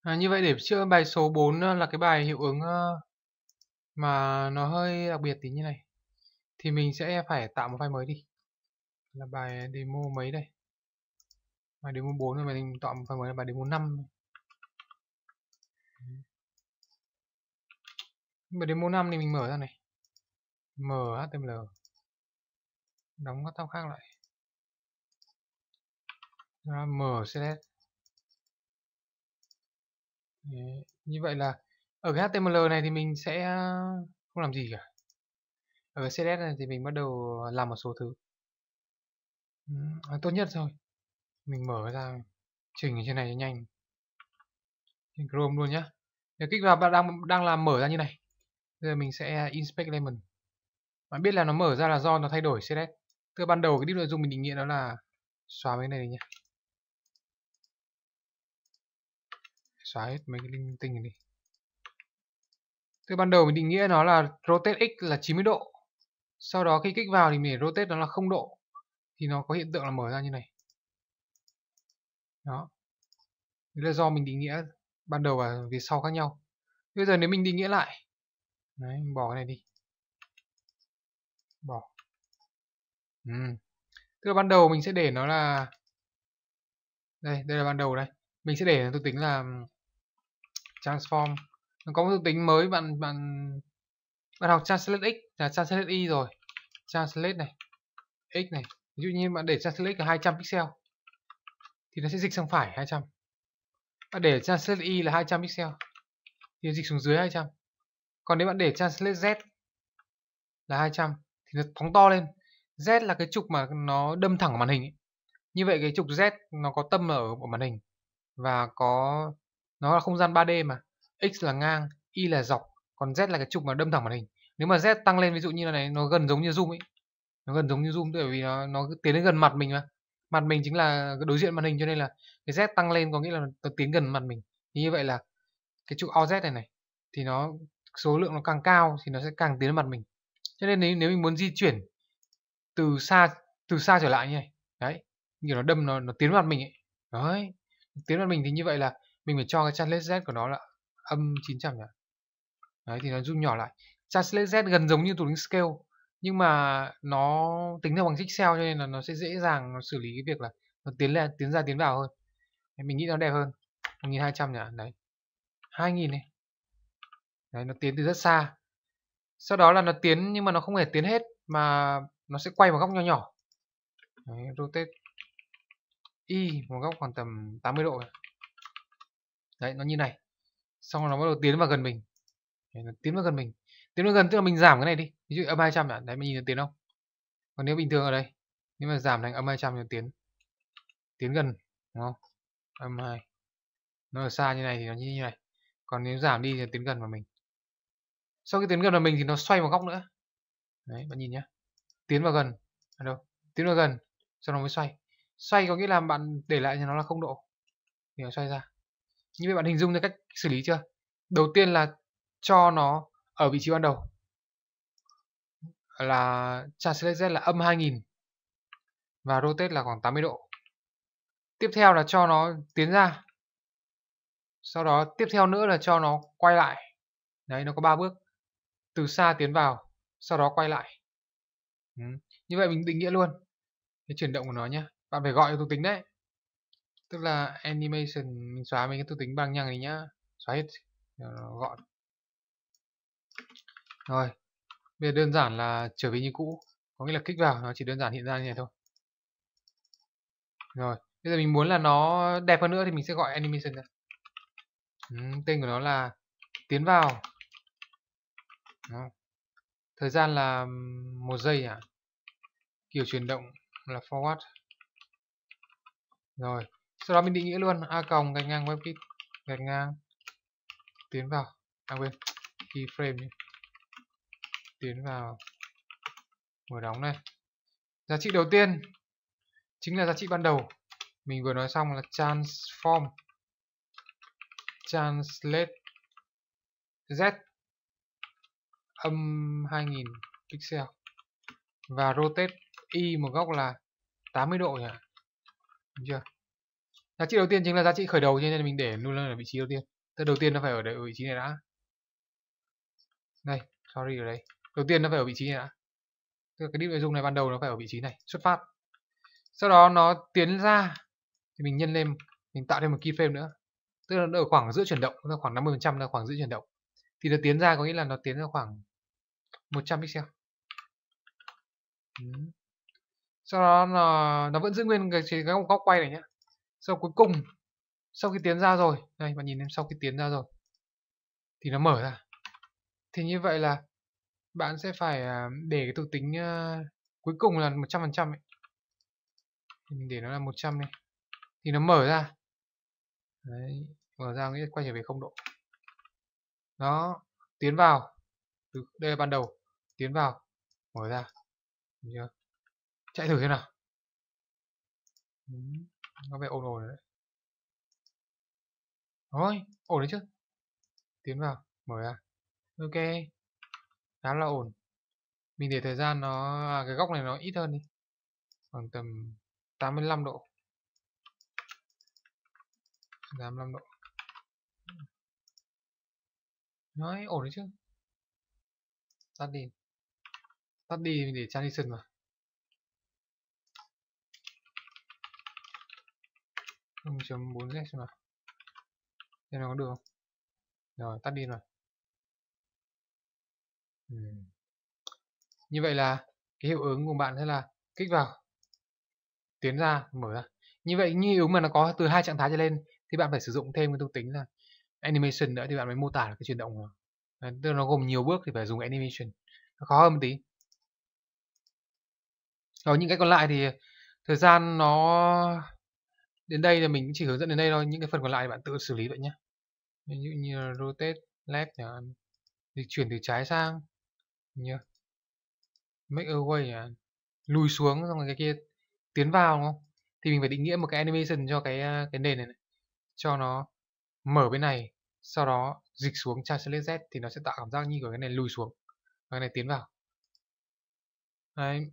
Như vậy để chữa bài số 4 là cái bài hiệu ứng mà nó hơi đặc biệt tí như này. Thì mình sẽ phải tạo một file mới đi. Là bài demo mấy đây? Bài demo 4 rồi mình tạo một file mới là bài demo 5. Bài demo 5 thì mình mở ra này. Mở HTML. Đóng các tab khác lại. Mở CSS. Như vậy là ở cái HTML này thì mình sẽ không làm gì cả. Ở cái CSS này thì mình bắt đầu làm một số thứ. Tốt nhất thôi. Mình mở ra chỉnh trên này cho nhanh. Trên Chrome luôn nhá. Nếu kích vào bạn đang làm mở ra như này. Bây giờ mình sẽ inspect element. Bạn biết là nó mở ra là do nó thay đổi CSS. Từ ban đầu cái đích nội dung mình định nghĩa đó là xóa mấy này đi nhá. Xóa hết mấy cái linh tinh này đi. Từ ban đầu mình định nghĩa nó là rotate x là 90 độ. Sau đó khi kích vào thì mình để rotate nó là 0 độ. Thì nó có hiện tượng là mở ra như này. Đó. Đấy là do mình định nghĩa ban đầu và về sau khác nhau. Bây giờ nếu mình định nghĩa lại. Đấy, mình bỏ cái này đi. Bỏ. Tức là ban đầu mình sẽ để nó là đây là ban đầu đây. Mình sẽ để thuộc tính là transform. Nó có một thuộc tính mới bạn học translate x là translate y rồi. Translate này, x này. Ví dụ như bạn để translate x là 200 pixel thì nó sẽ dịch sang phải 200. Bạn để translate y là 200 pixel thì nó dịch xuống dưới 200. Còn nếu bạn để translate z là 200 thì nó phóng to lên. Z là cái trục mà nó đâm thẳng vào màn hình ấy. Như vậy cái trục Z nó có tâm ở màn hình và nó là không gian 3D mà. X là ngang, Y là dọc, còn Z là cái trục mà đâm thẳng màn hình. Nếu mà Z tăng lên ví dụ như là này, nó gần giống như zoom ấy. Nó gần giống như zoom bởi vì nó tiến đến gần mặt mình mà. Mặt mình chính là đối diện màn hình cho nên là cái Z tăng lên có nghĩa là nó tiến gần mặt mình. Thì như vậy là cái trục OZ này thì nó số lượng nó càng cao thì nó sẽ càng tiến đến mặt mình. Cho nên nếu mình muốn di chuyển từ xa trở lại như này, đấy, như nó đâm nó tiến vào mặt mình ấy. Đấy, tiến vào mình thì như vậy là mình phải cho cái translate z của nó là âm 900 nhỉ. Đấy thì nó rút nhỏ lại. Translate z gần giống như thuộc tính scale nhưng mà nó tính theo bằng pixel cho nên là nó sẽ dễ dàng nó xử lý cái việc là nó tiến ra tiến vào hơn. Mình nghĩ nó đẹp hơn. 1200 nhỉ. Đấy. 2000 này. Đấy nó tiến từ rất xa. Sau đó là nó tiến nhưng mà nó không hề tiến hết mà nó sẽ quay một góc nho nhỏ. Đấy, rotate y một góc khoảng tầm 80 độ. Đấy nó như này. Xong rồi nó bắt đầu tiến vào gần mình. Đấy, nó tiến vào gần mình. Tiến vào gần tức là mình giảm cái này đi. Ví dụ âm 200 ạ. Đấy mình nhìn thấy tiến không? Còn nếu bình thường ở đây, nếu mà giảm thành âm 200 thì tiến gần, đúng không? Âm 2. Nó ở xa như này thì nó như này. Còn nếu giảm đi thì tiến gần vào mình. Sau khi tiến gần vào mình thì nó xoay một góc nữa. Đấy bạn nhìn nhá. Tiến vào gần. Ở đâu? Tiến vào gần, sau đó mới xoay. Xoay có nghĩa là bạn để lại cho nó là 0 độ. Thì nó xoay ra. Như vậy bạn hình dung ra cách xử lý chưa? Đầu tiên là cho nó ở vị trí ban đầu là translate z là âm 2000 và rotate là khoảng 80 độ. Tiếp theo là cho nó tiến ra. Sau đó tiếp theo nữa là cho nó quay lại. Đấy nó có 3 bước. Từ xa tiến vào, sau đó quay lại. Như vậy mình định nghĩa luôn cái chuyển động của nó nhé. Bạn phải gọi thuộc tính đấy. Tức là animation mình xóa mấy cái thuộc tính bằng nhằng này nhá. Xóa hết nó gọn. Rồi, bây giờ đơn giản là trở về như cũ. Có nghĩa là kích vào nó chỉ đơn giản hiện ra như này thôi. Rồi, bây giờ mình muốn là nó đẹp hơn nữa thì mình sẽ gọi animation ra. Tên của nó là tiến vào. Đó. Thời gian là 1 giây à. Kiểu chuyển động là forward. Rồi, sau đó mình định nghĩa luôn a còng gạch ngang webkit gạch ngang tiến vào. Quên, keyframe đi. Tiến vào mở đóng này. Giá trị đầu tiên chính là giá trị ban đầu. Mình vừa nói xong là transform translate z âm 2000 pixel và rotate y một góc là 80 độ nhỉ. Đúng chưa? Giá trị đầu tiên chính là giá trị khởi đầu cho nên mình để luôn ở vị trí đầu tiên. Tức đầu tiên nó phải ở vị trí này đã. Đây, sorry ở đây. Đầu tiên nó phải ở vị trí này đã. Tức là cái đít nội dung này ban đầu nó phải ở vị trí này, xuất phát. Sau đó nó tiến ra thì mình nhân lên, mình tạo thêm một keyframe nữa. Tức là nó ở khoảng giữa chuyển động, nó khoảng 50% là khoảng giữa chuyển động. Thì nó tiến ra có nghĩa là nó tiến ra khoảng 100 pixel. Sau đó nó vẫn giữ nguyên cái góc quay này nhé. Sau cuối cùng, sau khi tiến ra rồi, đây bạn nhìn em, sau khi tiến ra rồi thì nó mở ra. Thì như vậy là bạn sẽ phải để cái thuộc tính cuối cùng là 100% ấy. Mình để nó là 100 này. Thì nó mở ra. Đấy, mở ra nghĩa quay trở về 0 độ. Đó, tiến vào. Đây là ban đầu, tiến vào, mở ra. Được chưa? Chạy thử thế nào. Có vẻ ổn ổn đấy. Rồi, ổn đấy chứ. Tiến vào, mở ra. Ok, khá là ổn. Mình để thời gian nó cái góc này nó ít hơn đi, khoảng tầm 85 độ. 85 độ. Nói ổn đấy chứ. Tắt đi. Tắt đi mình để transition vào. 0.4z xem nào. Xem nó có được không? Rồi, tắt đi rồi. Như vậy là cái hiệu ứng của bạn sẽ là kích vào, tiến ra, mở ra. Như vậy như hiệu ứng mà nó có từ 2 trạng thái trở lên thì bạn phải sử dụng thêm cái thuộc tính là animation nữa thì bạn mới mô tả được cái chuyển động của nó. Tức là nó gồm nhiều bước thì phải dùng animation. Nó khó hơn một tí. Rồi những cái còn lại thì thời gian nó đến đây là mình chỉ hướng dẫn đến đây thôi. Những cái phần còn lại thì bạn tự xử lý vậy nhé. Ví dụ như là rotate left chẳng hạn, dịch chuyển từ trái sang, như make away lùi xuống, xong rồi cái kia tiến vào, đúng không? Thì mình phải định nghĩa một cái animation cho cái nền này, cho nó mở bên này, sau đó dịch xuống translate Z thì nó sẽ tạo cảm giác như của cái này lùi xuống, cái này tiến vào. Đấy.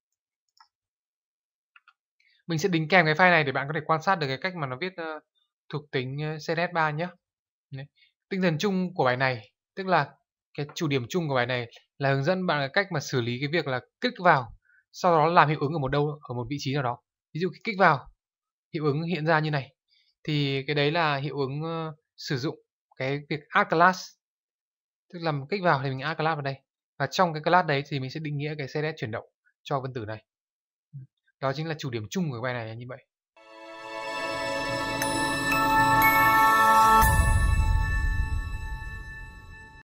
Mình sẽ đính kèm cái file này để bạn có thể quan sát được cái cách mà nó viết thuộc tính CSS3 nhé. Đấy. Tinh thần chung của bài này, tức là cái chủ điểm chung của bài này là hướng dẫn bạn cái cách mà xử lý cái việc là kích vào, sau đó làm hiệu ứng ở một vị trí nào đó. Ví dụ kích vào, hiệu ứng hiện ra như này, thì cái đấy là hiệu ứng sử dụng cái việc add class, tức là kích vào thì mình add class vào đây, và trong cái class đấy thì mình sẽ định nghĩa cái CSS chuyển động cho分tử này. Đó chính là chủ điểm chung của bài này là như vậy.